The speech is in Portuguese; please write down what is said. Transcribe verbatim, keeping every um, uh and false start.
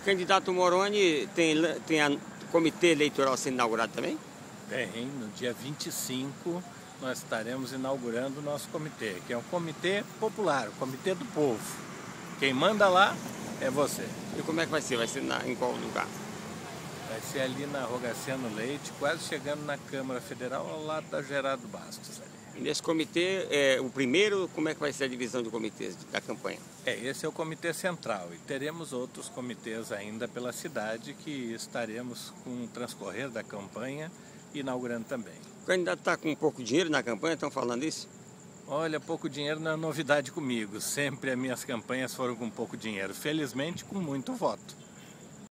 Candidato Moroni, tem, tem a comitê eleitoral sendo inaugurado também? Tem, no dia vinte e cinco nós estaremos inaugurando o nosso comitê, que é um comitê popular, o comitê do povo. Quem manda lá é você. E como é que vai ser? Vai ser na, em qual lugar? Vai ser ali na Rogaciano Leite, quase chegando na Câmara Federal, ao lado da Gerardo Bastos. Ali. E nesse comitê, é, o primeiro, como é que vai ser a divisão de comitês da campanha? É, esse é o comitê central e teremos outros comitês ainda pela cidade que estaremos com o transcorrer da campanha inaugurando também. O candidato está com pouco dinheiro na campanha, estão falando isso? Olha, pouco dinheiro não é novidade comigo, sempre as minhas campanhas foram com pouco dinheiro, felizmente com muito voto.